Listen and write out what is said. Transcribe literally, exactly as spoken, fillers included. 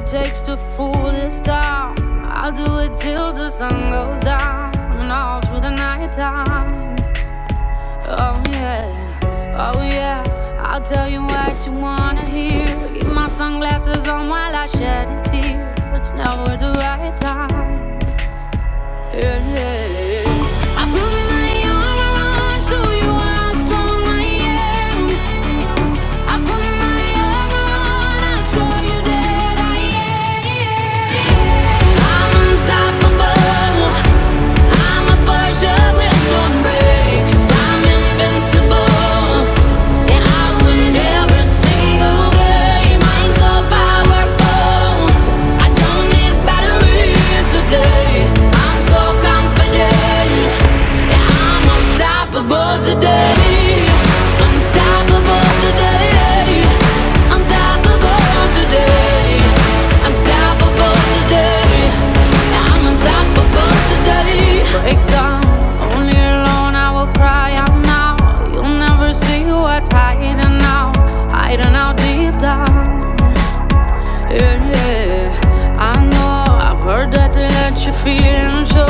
takes to fool this town. I'll do it till the sun goes down and all through the night time. Oh yeah, oh yeah, I'll tell you what you wanna hear. Keep my sunglasses on while I shed a tear. It's never the right time. Yeah, yeah, yeah. I put my arm around so you how strong I am. I put my arm around, I'll show you that I am. I'm unstoppable. I'm a Porsche with no brakes. I'm invincible. Yeah, I win every single game. I'm so powerful. I don't need batteries to play. I'm so confident. Yeah, I'm unstoppable today. Unstoppable today. Unstoppable today. Unstoppable today. Yeah, I'm unstoppable today. Break down, only alone I will cry out now. You'll never see what's hiding out, hiding out deep down. Yeah, yeah, I know, I've heard that they let you feel and show.